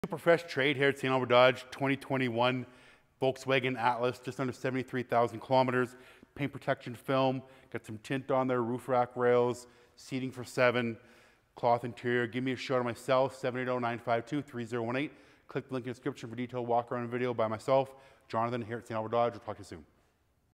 Super fresh trade here at St.Albert Dodge, 2021 Volkswagen Atlas, just under 73,000 kilometers. Paint protection film, got some tint on there, roof rack rails, seating for 7, cloth interior. Give me a shout on my cell, 780-952-3018. Click the link in the description for detailed walk around video by myself, Jonathan, here at St.Albert Dodge. We'll talk to you soon.